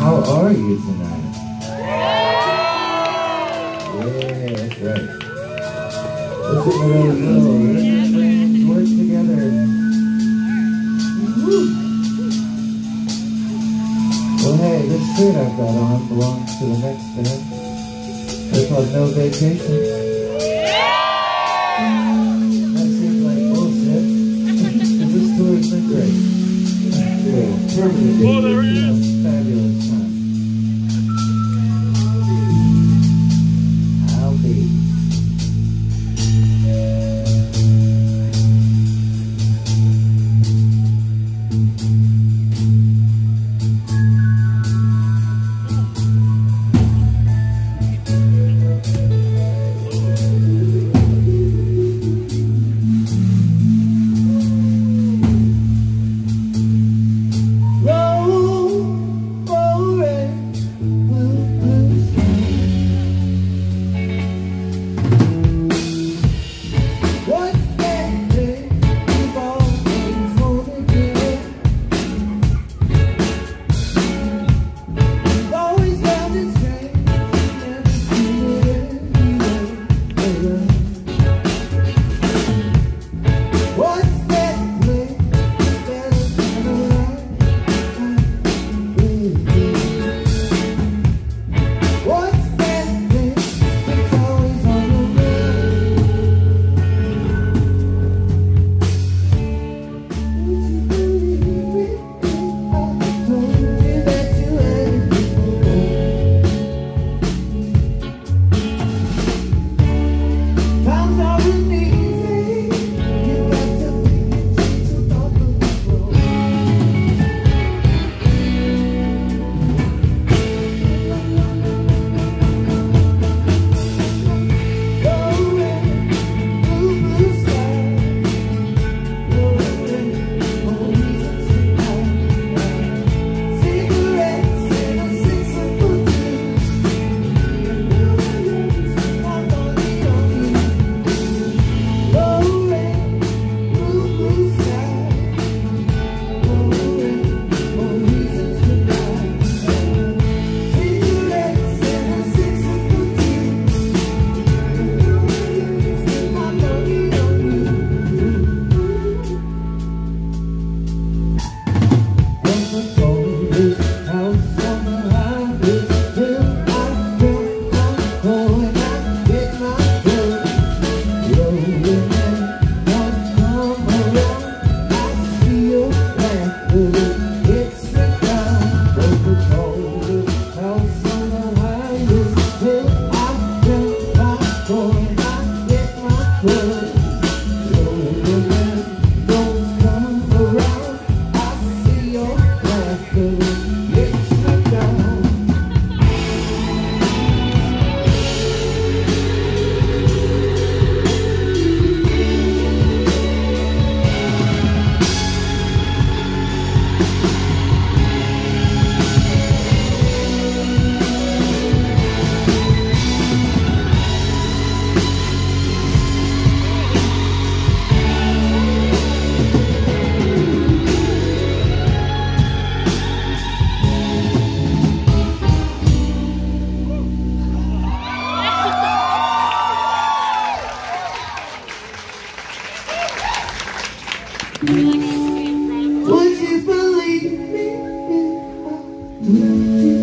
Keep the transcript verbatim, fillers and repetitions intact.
How are you tonight? Yeah, that's right. Let's get one of those little friends work together. Woo. Well, hey, this shirt I've got on belongs to the next band. They're called No Vacation. That seems like bullshit. This tour's been great. Yeah, permanent. Oh, there he is. Fabulous time. I'll be. Would you believe me if I told you